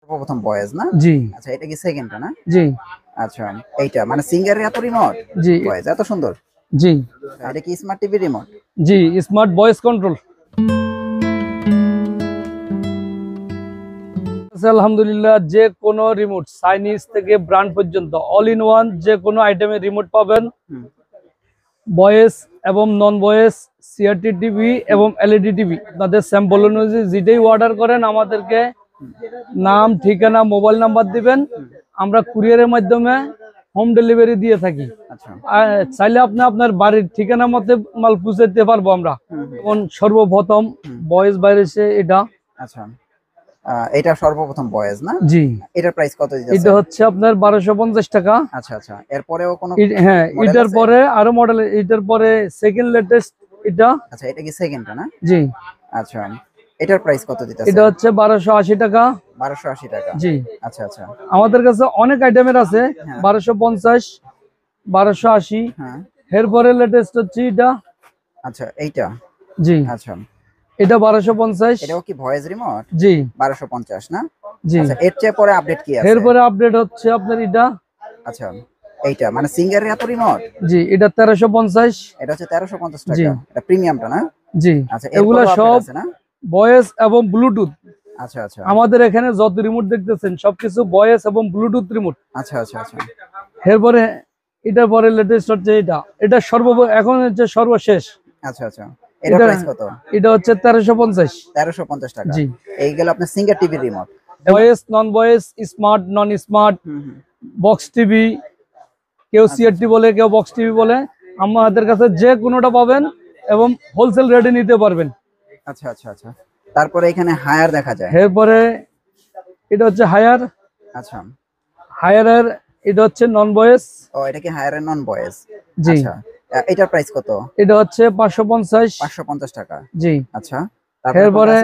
প্রথম ভয়েস না? জি। আচ্ছা, এটা কি সেকেন্ডটা না? জি। আচ্ছা, এইটা মানে সিঙ্গারের এত রিমোট? জি। ভয়েস এত সুন্দর। জি। এটা কি স্মার্ট টিভি রিমোট? জি, স্মার্ট ভয়েস কন্ট্রোল। আলহামদুলিল্লাহ, যে কোনো রিমোট চাইনিজ থেকে ব্র্যান্ড পর্যন্ত অল ইন ওয়ান যে কোনো আইটেমের রিমোট পাবেন। ভয়েস এবং নন ভয়েস, সিআরটি টিভি এবং এলইডি টিভি তাদের স্যাম্পল অনুযায়ী যেটাই অর্ডার করেন আমাদেরকে নাম, ঠিকানা, মোবাইল নাম্বার দিবেন, আমরা কুরিয়ারের মাধ্যমে হোম ডেলিভারি দিয়ে থাকি। চাইলে আপনি আপনার বাড়ির ঠিকানা মতে মাল পৌঁছে দিতে পারবো আমরা। এখন সর্বপ্রথম ভয়েস বাইরেছে এটা। আচ্ছা, এটা সর্বপ্রথম ভয়েস না? জি। এটার প্রাইস কত দিতেছেন? এটা হচ্ছে আপনার 1250 টাকা। আচ্ছা আচ্ছা, এরপরেও কোনো হ্যাঁ, এটার পরে আরো মডেল, এটার পরে সেকেন্ড লেটেস্ট এটা। আচ্ছা, এটা কি সেকেন্ডটা না? জি। আচ্ছা, এটার প্রাইস কত দিতেছেন? এটা হচ্ছে 1280 টাকা। 1280 টাকা। জি। আচ্ছা আচ্ছা, আমাদের কাছে অনেক আইটেমের আছে। 1250, 1280। হ্যাঁ, এরপরে লেটেস্ট হচ্ছে এটা। আচ্ছা, এইটা। জি। আচ্ছা, এটা 1250। এটাও কি ভয়েস রিমোট? জি। 1250 না? জি। আচ্ছা, এর চেয়ে পরে আপডেট কি আছে? এরপরে আপডেট হচ্ছে আপনার এটা। আচ্ছা, এইটা মানে সিঙ্গারের এত রিমোট? জি, এটা 1350। এটা হচ্ছে 1350 টাকা। এটা প্রিমিয়ামটা না? জি। আচ্ছা, এগুলা সব ভয়েস এবং ব্লুটুথ। আচ্ছা আচ্ছা, আমাদের এখানে যত রিমোট দেখতেছেন সবকিছু ভয়েস এবং ব্লুটুথ রিমোট। আচ্ছা আচ্ছা আচ্ছা, এরপরে এটার পরে লেটেস্ট হচ্ছে এটা। এটা এখন হচ্ছে সর্বশেষ। আচ্ছা আচ্ছা, এটার প্রাইস কত? এটা হচ্ছে 1350। 1350 টাকা। জি। এই গেল আপনার Singer TV remote. Voice, non voice, smart, non smart, box TV, কেউ সিআরটি বলে, কেউ বক্স টিভি বলে, আমাদের কাছে যে কোনোটা পাবেন এবং হোলসেল রেটে নিতে পারবেন। আচ্ছা আচ্ছা আচ্ছা, তারপরে এখানে হায়ার দেখা যায়। এরপরে এটা হচ্ছে হায়ার। আচ্ছা, হায়ারের এটা হচ্ছে নন ভয়েস। ও, এটা কি হায়ার এন্ড নন ভয়েস? জি। আচ্ছা, এটার প্রাইস কত? এটা হচ্ছে 550। 550 টাকা। জি। আচ্ছা, এরপরে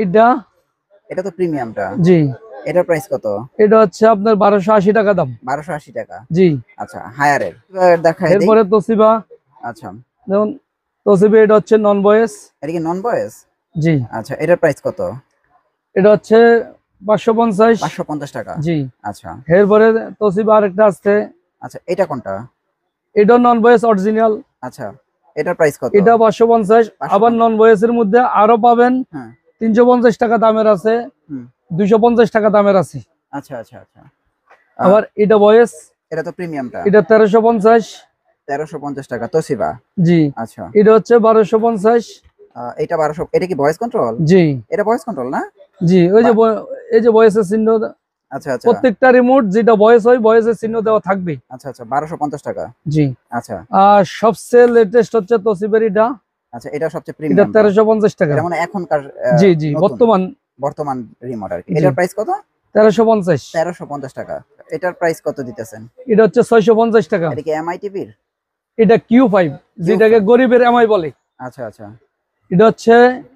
এটা তো প্রিমিয়ামটা। জি। এটার প্রাইস কত? এটা হচ্ছে আপনার 1280 টাকা দাম। 1280 টাকা। জি। আচ্ছা, হায়ারের দেখাই দেই। এরপরে তোশিবা। আচ্ছা, যেমন তোশিবা এটা হচ্ছে নন ভয়েস। এটা কি নন ভয়েস? জি। আচ্ছা, এটার প্রাইস কত? এটা হচ্ছে 550। 550 টাকা। জি। আচ্ছা, এরপরে তোশিবা আরেকটা আছে। আচ্ছা, এটা কোনটা? এটা নন ভয়েস অরিজিনাল। আচ্ছা, এটার প্রাইস কত? এটা 550। আবার নন ভয়েসের মধ্যে আরো পাবেন। হ্যাঁ, 350 টাকা দামের আছে, 250 টাকা দামের আছে। আচ্ছা আচ্ছা আচ্ছা, আবার এটা ভয়েস, এটা তো প্রিমিয়ামটা। এটা 1350। 1350 টাকা তোশিবা। জি। আচ্ছা, এটা হচ্ছে 1250। এটা 1200। এটা কি ভয়েস কন্ট্রোল? জি। এটা ভয়েস কন্ট্রোল না? জি, ওই যে এই যে ভয়েসের চিহ্ন। আচ্ছা আচ্ছা, প্রত্যেকটা রিমোট যেটা ভয়েস হয় ভয়েসের চিহ্ন দেওয়া থাকবে। আচ্ছা আচ্ছা, 1250 টাকা। জি। আচ্ছা, আর সবচেয়ে লেটেস্ট হচ্ছে তোশিবার এটা। আচ্ছা, এটা সবচেয়ে এটা প্রিমিয়াম। 1350 টাকা। এটা মানে এখনকার জি জি, বর্তমান রিমোট আর কি। এটার প্রাইস কত? 1350। 1350 টাকা। এটার প্রাইস কত দিতেছেন? এটা হচ্ছে 650 টাকা। এটা কি এমআই টিভির? এটা Q5, যেটাকে গরিবের এমআই বলে। আচ্ছা আচ্ছা, এটা হচ্ছে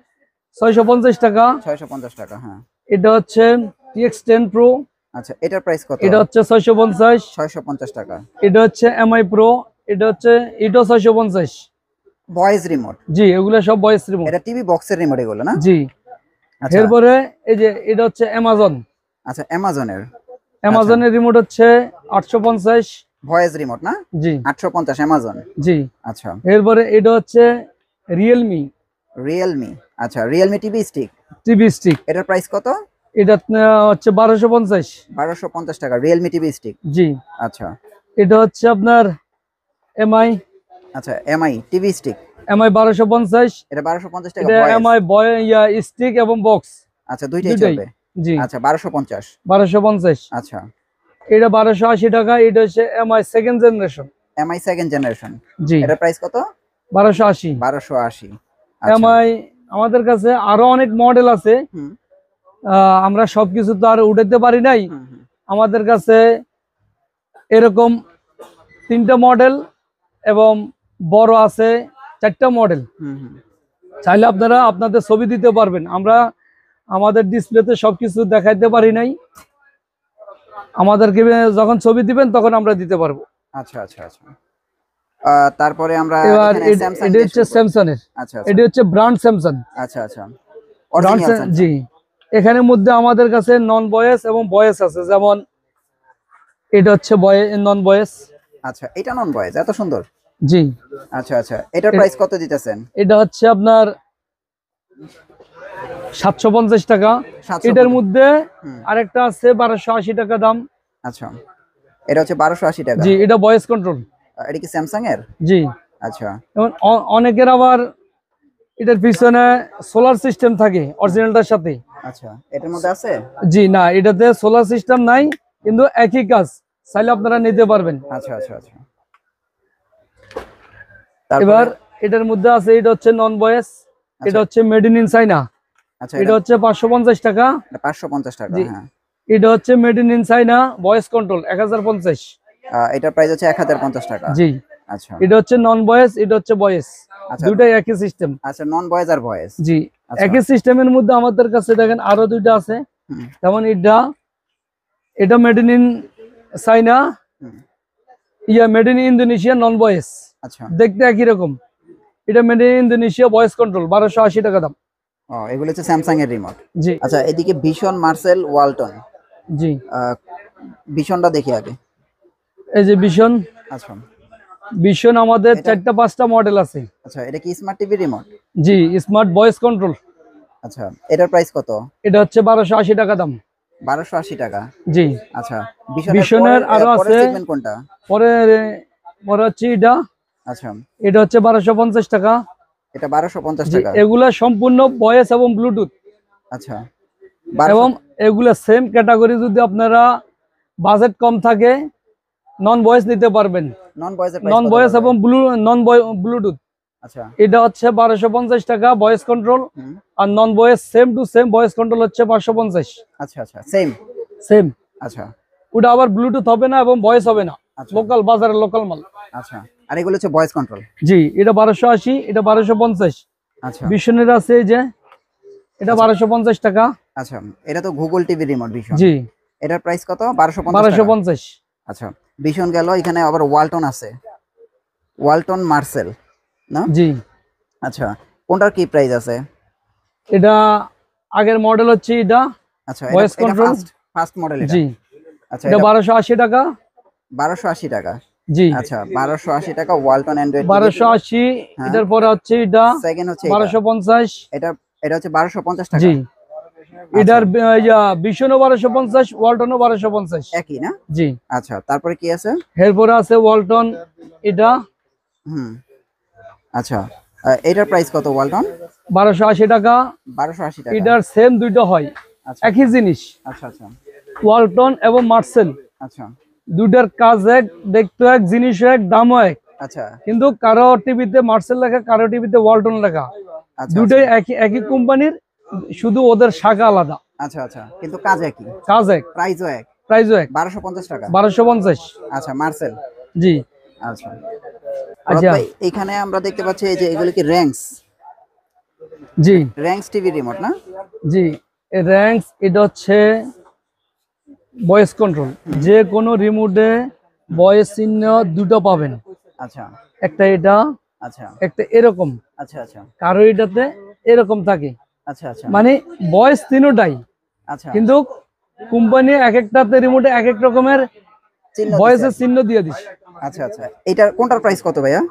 650 টাকা। 650 টাকা। হ্যাঁ, এটা হচ্ছে TX10 Pro। আচ্ছা, এটার প্রাইস কত? এটা হচ্ছে 650। 650 টাকা। এটা হচ্ছে এমআই Pro। এটা হচ্ছে 650। Voice remote? জি, এগুলো সব ভয়েস রিমোট। এটা টিভি বক্সের রিমোট এগুলো না? জি। আচ্ছা, এরপরে এই যে এটা হচ্ছে অ্যামাজন। আচ্ছা, অ্যামাজনের রিমোট হচ্ছে 850। ভয়েস রিমোট না? জি। 850 অ্যামাজন। জি। আচ্ছা, এরপরে এটা হচ্ছে রিয়েলমি। আচ্ছা, রিয়েলমি টিভি স্টিক। এটার প্রাইস কত? এটা হচ্ছে 1250। 1250 টাকা রিয়েলমি টিভি স্টিক। জি। আচ্ছা, এটা হচ্ছে আপনার এমআই। আচ্ছা, এমআই টিভি স্টিক। এমআই 1250। এটা 1250 টাকা। এটা এমআই স্টিক এবং বক্স। আচ্ছা, দুইটাই চলবে। জি। আচ্ছা, 1250। 1250। আচ্ছা, এটা 1280 টাকা। এটা হচ্ছে MI second generation. MI second generation. জি। এটার প্রাইস কত? 1280। 1280। এমআই আমাদের কাছে আরো অনেক মডেল আছে। আমরা সবকিছু তো আর উঠাতে পারি নাই। আমাদের কাছে এরকম 3টা মডেল এবং বড় আছে 4টা মডেল। চাইলে আপনারা আপনাদের ছবি দিতে পারবেন। আমরা আমাদের ডিসপ্লেতে সবকিছু দেখাইতে পারি নাই। আমাদেরকে যখন ছবি দিবেন তখন আমরা দিতে পারবো। আচ্ছা আচ্ছা আচ্ছা, তারপরে আমরা এবার এখানে স্যামসাং। এটা হচ্ছে স্যামসাং এর। আচ্ছা, এটা হচ্ছে ব্র্যান্ড স্যামসাং। আচ্ছা আচ্ছা, অরিজিনাল। জি। এখানের মধ্যে আমাদের কাছে নন ভয়েস এবং ভয়েস আছে, যেমন এটা হচ্ছে নন ভয়েস। আচ্ছা, এটা নন ভয়েস, এত সুন্দর। জি। আচ্ছা আচ্ছা, এটার প্রাইস কত দিতেছেন? এটা হচ্ছে আপনার 750 টাকা। 750 এটার মধ্যে আরেকটা আছে 1280 টাকা দাম। আচ্ছা, এটা হচ্ছে 1280 টাকা। জি, এটা ভয়েস কন্ট্রোল। এটা কি স্যামসাং এর? জি। আচ্ছা এবং অনেকের আবার এটার পিছনে সোলার সিস্টেম থাকে অরিজিনালটার সাথে। আচ্ছা, এটার মধ্যে আছে? জি না, এটাতে সোলার সিস্টেম নাই, কিন্তু একই কাজ, চাইলে আপনারা নিতে পারবেন। আচ্ছা আচ্ছা আচ্ছা। এবার এটার মধ্যে আছে, এটা হচ্ছে নন ভয়েস, এটা হচ্ছে মেড ইন চাইনা। আচ্ছা, এটা হচ্ছে 550 টাকা। 550 টাকা। হ্যাঁ, এটা হচ্ছে made in China voice control 1050। এটার প্রাইস হচ্ছে 1050 টাকা। জি। আচ্ছা, এটা হচ্ছে নন ভয়েস, এটা হচ্ছে ভয়েস, দুটাই একই সিস্টেম। আচ্ছা, নন ভয়েস আর ভয়েস। জি, একই সিস্টেমের মধ্যে আমাদের কাছে দেখেন আরো দুইটা আছে, যেমন এটা made in China, made in Indonesia non voice. আচ্ছা, দেখতে একই রকম। এটা made in Indonesia voice control 1280 টাকা দাম। এগুলো হচ্ছে স্যামসাং এর রিমোট। জি। আচ্ছা, এদিকে ভিশন, মার্সেল, ওয়ালটন। জি। ভিশনটা দেখি আগে। এই যে ভিশন। আচ্ছা, ভিশন আমাদের 4টা 5টা মডেল আছে। আচ্ছা, এটা কি স্মার্ট টিভি রিমোট? জি, স্মার্ট ভয়েস কন্ট্রোল। আচ্ছা, এটার প্রাইস কত? এটা হচ্ছে 1280 টাকা দাম। 1280 টাকা। জি। আচ্ছা, ভিশনের আরো আছে। সেগমেন্ট কোনটা? পরে পরে হচ্ছে এটা। আচ্ছা, এটা হচ্ছে 1250 টাকা। এটা 1250 জি, টাকা। এগুলা সম্পূর্ণ ভয়েস এবং ব্লুটুথ। আচ্ছা, এবং এগুলা সেম ক্যাটাগরি, যদি আপনারা বাজেট কম থাকে নন ভয়েস নিতে পারবেন। নন ভয়েস এর প্রাইস নন ভয়েস এবং ব্লুটুথ। আচ্ছা, এটা হচ্ছে 1250 টাকা ভয়েস কন্ট্রোল, আর non voice same to same voice control হচ্ছে 550। আচ্ছা আচ্ছা, সেম। সেম। আচ্ছা, ওটা আবার ব্লুটুথ হবে না এবং ভয়েস হবে না, আচ্ছা। লোকাল বাজারের লোকাল মাল। আচ্ছা, আর এগুলো হচ্ছে ভয়েস কন্ট্রোল। জি, এটা 1280, এটা 1250। আচ্ছা, ভিশনের আছে এই যে, এটা 1250 টাকা। আচ্ছা, এটা তো গুগল টিভি রিমোট ভিশন। জি। এটার প্রাইস কত? 1250 টাকা। 1250। আচ্ছা, ভিশন গেল, এখানে আবার ওয়ালটন আছে, ওয়ালটন, মার্সেল না? জি। আচ্ছা, কোনটার কি প্রাইস আছে? এটা আগের মডেল হচ্ছে এটা। আচ্ছা, ভয়েস এটা কন্ট্রোল। ফার্স্ট মডেল এটা। জি। আচ্ছা, এটা 1280 টাকা। 1280 টাকা। জি। আচ্ছা, 1280 টাকা ওয়ালটন অ্যান্ড্রয়েড 1280। এটার পরে হচ্ছে এটা সেকেন্ড হচ্ছে 1250। এটা হচ্ছে 1250 টাকা। জি। এটার ভিশনও 1250, ওয়ালটনও 1250 একই না? জি। আচ্ছা, তারপরে কি আছে? এরপরে আছে ওয়ালটন এটা। আচ্ছা, এটার প্রাইস কত ওয়ালটন? 1280 টাকা। 1280 টাকা। এটার সেম দুইটা হয়, একই জিনিস। আচ্ছা আচ্ছা ওয়ালটন এবং মার্সেল আচ্ছা দুইটার কাজ এক, দেখতে এক, জিনিস এক, দামও এক। আচ্ছা, কিন্তু কারো টিভিতে মার্সেল লেখা, কারো টিভিতে ওয়ালটন লেখা। দুটোই একই কোম্পানির, শুধু ওদের শাখা আলাদা। আচ্ছা আচ্ছা, কিন্তু কাজ একই, কাজ এক, প্রাইসও এক। প্রাইসও এক। 1250 টাকা। 1250। আচ্ছা, মার্সেল। জি। আচ্ছা, আচ্ছা। ভাই এখানে আমরা দেখতে পাচ্ছি এই যে এগুলো কি র্যাঙ্কস? জি। র্যাঙ্কস টিভি রিমোট না? জি, র্যাঙ্কস এটা হচ্ছে ভয়েস কন্ট্রোল। যে কোনো রিমোটে ভয়েস চিহ্ন দুটো পাবেন। আচ্ছা, একটা এটা, আচ্ছা, একটা এরকম। আচ্ছা, আচ্ছা, কারো এটাতে এরকম থাকে, আচ্ছা, আচ্ছা, মানে ভয়েস তিনটাই, আচ্ছা, কিন্তু কোম্পানি এক একটাতে রিমোটে এক এক রকমের ভয়েসের চিহ্ন দিয়ে দিচ্ছে। আচ্ছা আচ্ছা, এটার কোনটার প্রাইস কত ভাইয়া?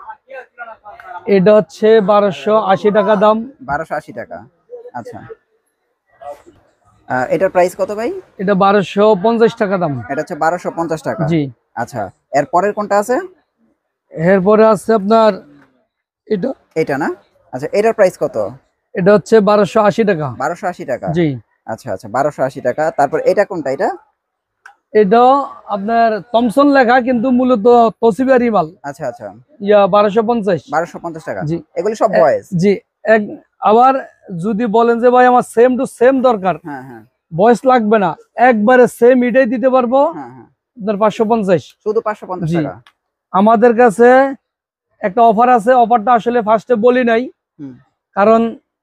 এটা হচ্ছে 1280 টাকা দাম। 1280 টাকা। আচ্ছা, এটার প্রাইস কত ভাই? এটা 1250 টাকা দাম। এটা হচ্ছে 1250 টাকা। জি। আচ্ছা, এর পরের কোনটা আছে? এরপরে আছে আপনার এটা না? আচ্ছা, এটার প্রাইস কত? এটা হচ্ছে 1280 টাকা। 1280 টাকা। জি। আচ্ছা আচ্ছা, 1280 টাকা। তারপর এটা কোনটা? এটা আপনার থমসন লেখা, কিন্তু মূলত তোশিবা রিমাল। আচ্ছা আচ্ছা, 1250। 1250 টাকা। জি। এগুলো সব ভয়েস। জি। আবার যদি বলেন যে ভাই আমার সেম টু সেম দরকার, হ্যাঁ হ্যাঁ, ভয়েস লাগবে না, একবারে সেম এটাই দিতে পারবো, হ্যাঁ হ্যাঁ, আপনার 550। শুধু 550 জি। টাকা। আমাদের কাছে একটা অফার আছে, অফারটা আসলে ফার্স্টে বলি নাই, কারণ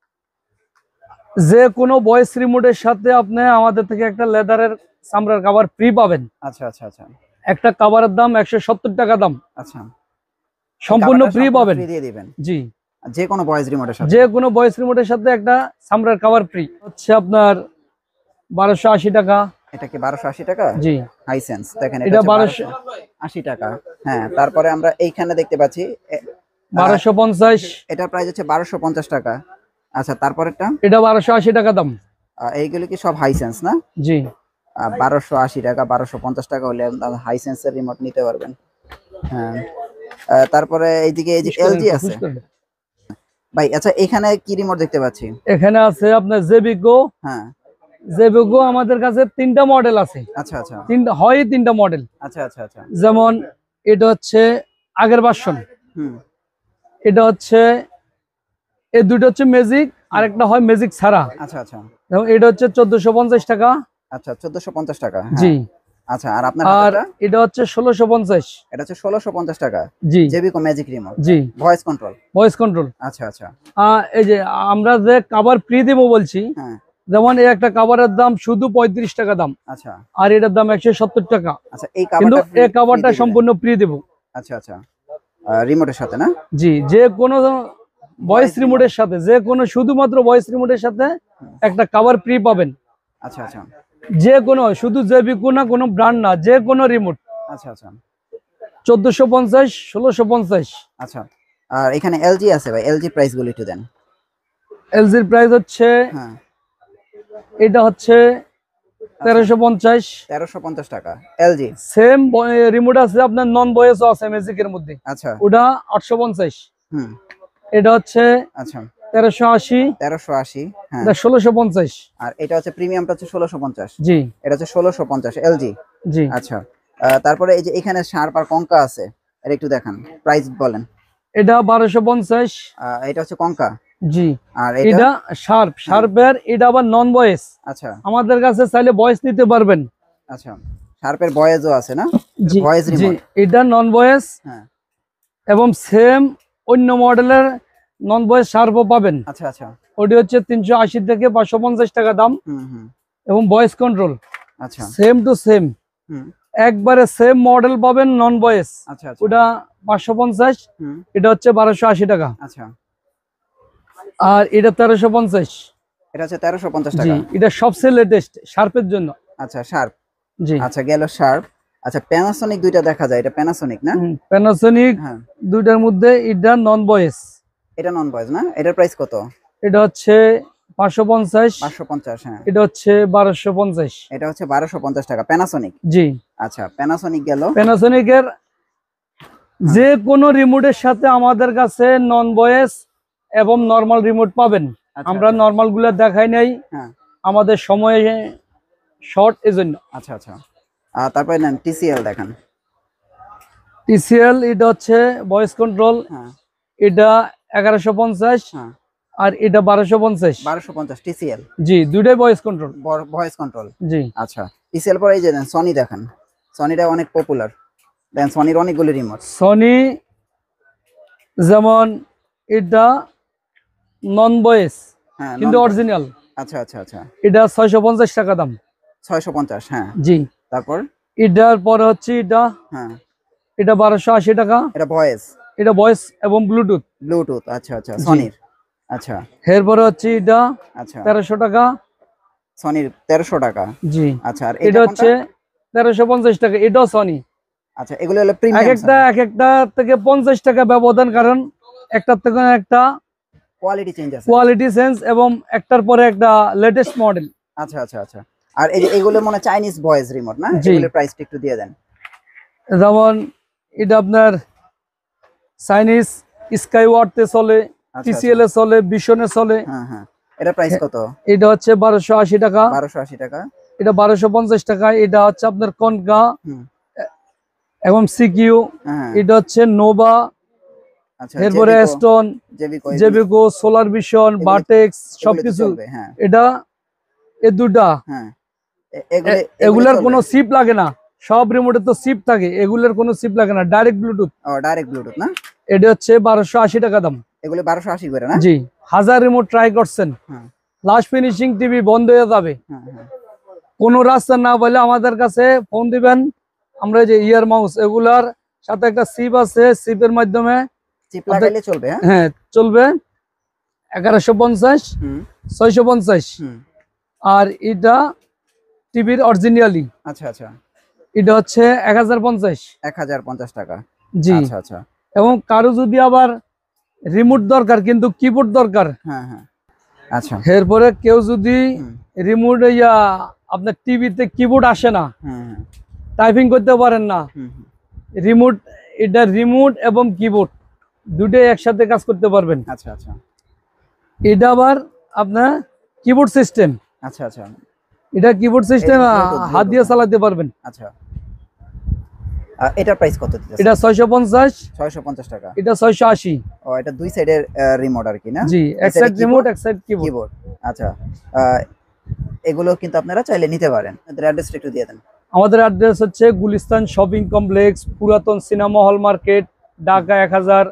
যে কোনো ভয়েস রিমোটের সাথে আপনি আমাদের থেকে একটা লেদারের চামড়ার কভার ফ্রি পাবেন। আচ্ছা আচ্ছা আচ্ছা, একটা কভারের দাম 170 টাকা দাম। আচ্ছা, সম্পূর্ণ ফ্রি পাবেন। দিয়ে দিবেন জি। যে কোনো ভয়েস রিমোটের সাথে? যে কোনো ভয়েস রিমোটের সাথে একটা চামড়ার কভার ফ্রি। হচ্ছে আপনার 1280 টাকা। এটা কি 1280 টাকা? জি হাইসেন্স দেখেন এটা এটা 1280 টাকা। হ্যাঁ, তারপরে আমরা এইখানে দেখতে পাচ্ছি 1250। এটা প্রাইস হচ্ছে 1250 টাকা। আচ্ছা, তারপরেরটা এটা 1280 টাকা দাম। এইগুলো কি সব হাইসেন্স না? জি 1280 টাকা, 1250 টাকা হলে হাইসেন্সের রিমোট নিতে পারবেন। হ্যাঁ, তারপরে এইদিকে এই যে এলজি আছে ভাই। আচ্ছা, এখানে কি রিমোট দেখতে পাচ্ছি? এখানে আছে আপনার জেবিকো। হ্যাঁ, জেবিকো আমাদের কাছে 3টা মডেল আছে। আচ্ছা আচ্ছা তিনটা মডেল। আচ্ছা আচ্ছা আচ্ছা। যেমন এটা হচ্ছে আগের ভার্সন, হুম, এটা হচ্ছে এই দুটো হচ্ছে ম্যাজিক, আর একটা হয় ম্যাজিক ছাড়া। আচ্ছা আচ্ছা যেমন এটা হচ্ছে 1450 টাকা। আচ্ছা, 1450 টাকা। জি। হ্যাঁ, আচ্ছা, আর আপনার আর হাতেরটা? এটা হচ্ছে 1650। এটা হচ্ছে 1650 টাকা। জি জেবিকো ম্যাজিক রিমোট, জি ভয়েস কন্ট্রোল। Voice control. আচ্ছা আচ্ছা। এই যে আমরা যে কভার ফ্রি দেবো বলছি, হ্যাঁ, যেমন এই একটা কভারের দাম শুধু 35 টাকা দাম, আচ্ছা আর এটার দাম 170 টাকা। আচ্ছা, এই কিন্তু কভারটা এই কভারটা সম্পূর্ণ ফ্রি দেবো। আচ্ছা আচ্ছা, রিমোটের সাথে না? জি, যে কোনো ভয়েস রিমোটের সাথে, যে কোনো শুধুমাত্র ভয়েস রিমোটের সাথে একটা কভার ফ্রি পাবেন। আচ্ছা আচ্ছা যে কোনো, শুধু জেবিকো না, কোনো ব্র্যান্ড না, যে কোনো রিমোট। আচ্ছা আচ্ছা 1450, 1650। আচ্ছা। আর এখানে এলজি আছে ভাই, এলজি প্রাইস গুলো একটু দেন। এলজির প্রাইস হচ্ছে, হ্যাঁ, এটা হচ্ছে 1350। 1350 টাকা এলজি। সেম রিমোট আছে আপনার নন ভয়েসও আছে ম্যাজিকের মধ্যে, আচ্ছা। ওটা 850। হুম, এটা হচ্ছে আচ্ছা 1380। 1380। হ্যাঁ, এটা 1650। আর এটা হচ্ছে প্রিমিয়ামটা হচ্ছে 1650। জি এটা হচ্ছে 1650 এলজি। জি। আচ্ছা, তারপরে এই যে এখানে শার্প আর কঙ্কা আছে, এটা একটু দেখান, প্রাইস বলেন। এটা 1250। এটা হচ্ছে কঙ্কা। জি। আর এটা শার্পের, এটা আবার নন ভয়েস। আচ্ছা আমাদের কাছে চাইলে ভয়েস নিতে পারবেন। আচ্ছা, শার্পের ভয়েসও আছে না? জি ভয়েস জি, রিমোট। এটা নন ভয়েস। হ্যাঁ, এবং সেম অন্য মডেলের নন ভয়েস শার্পও পাবেন। আচ্ছা আচ্ছা। ওটি হচ্ছে 380 থেকে 550 টাকা দাম, হুম হুম, এবং ভয়েস কন্ট্রোল আচ্ছা। সেম টু সেম, হুম, একবারে সেম মডেল পাবেন নন ভয়েস। আচ্ছা আচ্ছা। ওটা 550, হুম, এটা হচ্ছে 1280 টাকা। আচ্ছা। আর এটা 1350। এটা হচ্ছে 1350 জি, টাকা। এটা সবচেয়ে লেটেস্ট শার্পের জন্য। আচ্ছা, শার্প। জি। আচ্ছা, গেল শার্প। আচ্ছা, প্যানাসোনিক দুইটা দেখা যায়, এটা প্যানাসোনিক না? প্যানাসোনিক হ্যাঁ, দুইটার মধ্যে এটা নন ভয়েস। এটা নন ভয়েস না? এটার প্রাইস কত? এটা হচ্ছে 550। 550। হ্যাঁ, এটা হচ্ছে 1250। এটা হচ্ছে 1250 টাকা প্যানাসোনিক। জি। আচ্ছা, প্যানাসোনিক গেল। প্যানাসোনিকের যে কোনো রিমোটের সাথে আমাদের কাছে নন ভয়েস এবং নরমাল রিমোট পাবেন। আচ্ছা, আমরা আচ্ছা। নরমাল গুলা দেখাই নাই, হ্যাঁ, আমাদের সময় শর্ট, এজন্য। আচ্ছা আচ্ছা। তারপরে নেন টিসিএল দেখান। টিসিএল এটা হচ্ছে ভয়েস কন্ট্রোল, হ্যাঁ, এটা 1150। হ্যাঁ, আর এটা 1250। 1250 টিসিএল। জি, দুইটাই ভয়েস কন্ট্রোল। Voice control. জি। আচ্ছা, টিসিএল পরে এই যে দেন সনি দেখান। সনিটা অনেক পপুলার, দেন সনির অনেকগুলো রিমোট। সনি, যেমন এটা নন ভয়েস হ্যাঁ, কিন্তু অরিজিনাল, আচ্ছা আচ্ছা আচ্ছা। এটা 650 টাকা দাম। 650। হ্যাঁ, জি। তারপর? এটার পরে হচ্ছে এটা, হ্যাঁ, এটা 1280 টাকা। এটা ভয়েস, এটা ভয়েস এবং ব্লুটুথ। ব্লুটুথ। আচ্ছা আচ্ছা, সনির। আচ্ছা এরপরে হচ্ছে এটা আচ্ছা, 1300 টাকা। সনির 1300 টাকা। জি। আচ্ছা, আর এটা হচ্ছে 1350 টাকা, এটাও সনি। আচ্ছা, এগুলো হলো এক প্রিমিয়াম, একটা থেকে 50 টাকা ব্যবধান, কারণ একটার থেকে একটা কোয়ালিটি চেঞ্জ আছে। কোয়ালিটি চেঞ্জ, এবং একটার পরে একটা লেটেস্ট মডেল। আচ্ছা আচ্ছা আচ্ছা। আর এই যে এগুলো মনে চাইনিজ ভয়েস রিমোট না? জি। এগুলোর প্রাইসটা একটু দিয়ে দেন। যেমন এটা আপনার চাইনিজ স্কাইওয়ার্ডতে চলে, আচ্ছা, টিসিএল এ চলে, বিশনে চলে। হ্যাঁ হ্যাঁ, এটা প্রাইস কত? এটা হচ্ছে 1280 টাকা। 1280 টাকা। এটা 1250 টাকা। এটা হচ্ছে আপনার কনকা হুম, এবং সিকিউ। হ্যাঁ, এটা হচ্ছে নোভা, আচ্ছা। এরপরে স্টোন, জেবিকো, জেবিকো, সোলার ভিশন, বাটেক্স সবকিছু। চলবে। হ্যাঁ এটা এই দুটা, হ্যাঁ, এগুলার কোনো সিপ লাগে না। সব রিমোটে তো সিপ থাকে, এগুলার কোনো সিপ লাগে না, ডাইরেক্ট ব্লুটুথ। ডাইরেক্ট ব্লুটুথ না? এটা হচ্ছে 1280 টাকা দাম। এগুলো 1280 করে না? জি। 1000 রিমোট ট্রাই করছেন, হ্যাঁ লাস্ট ফিনিশিং টিভি বন্ধ হয়ে যাবে। হ্যাঁ হ্যাঁ, কোনো রাস্তা না বলে আমাদের কাছে ফোন দিবেন। আমরা যে ইয়ার মাউস, এগুলার সাথে একটা সিপ আছে, সিপের মাধ্যমে চিপ লাগাইলে চলবে। হ্যাঁ, হ্যাঁ চলবে। 1150, হুম 650। হুম, আর এটা টিভির অরিজিনালি। আচ্ছা আচ্ছা, এটা হচ্ছে 1050। 1050 টাকা। জি। আচ্ছা আচ্ছা। এবং কারো যদি আবার রিমোট দরকার কিন্তু কিবোর্ড দরকার, হ্যাঁ হ্যাঁ। আচ্ছা। এরপরে কেউ যদি হুম রিমোট আপনার টিভিতে কিবোর্ড আসে না, হুম হুম টাইপিং করতে পারেন না, হুম হুম। রিমোট, এটা রিমোট এবং কিবোর্ড দুটোই একসাথে কাজ করতে পারবেন। আচ্ছা আচ্ছা। এটা আবার আপনার কিবোর্ড সিস্টেম। আচ্ছা আচ্ছা। এটা কিবোর্ড সিস্টেম, Bluetooth, হাত দিয়ে Bluetooth, চালাতে পারবেন। আচ্ছা। এটার প্রাইস কত দিতেছেন? এটা 650, 650 টাকা। এটা 680। ও, এটা দুই সাইডের রিমোট আর কি না? জি, এক সাইড রিমোট, এক সাইড কিবোর্ড। কিবোর্ড। আচ্ছা। আহ, এগুলো কিন্তু আপনারা চাইলে নিতে পারেন। অ্যাড্রেসটা একটু দিয়ে দেন। আমাদের অ্যাড্রেস হচ্ছে গুলিস্তান শপিং কমপ্লেক্স, পুরাতন সিনেমা হল মার্কেট, ঢাকা 1000।